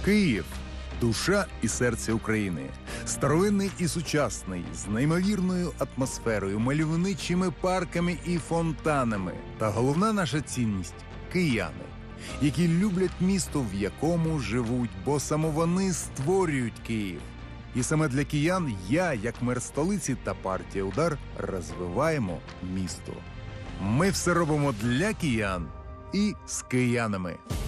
Київ – душа і серце України. Старовинний і сучасний, з неймовірною атмосферою, мальовничими парками і фонтанами. Та головна наша цінність – кияни, які люблять місто, в якому живуть, бо саме вони створюють Київ. І саме для киян я, як мер столиці та партія «Удар», розвиваємо місто. Ми все робимо для киян і з киянами.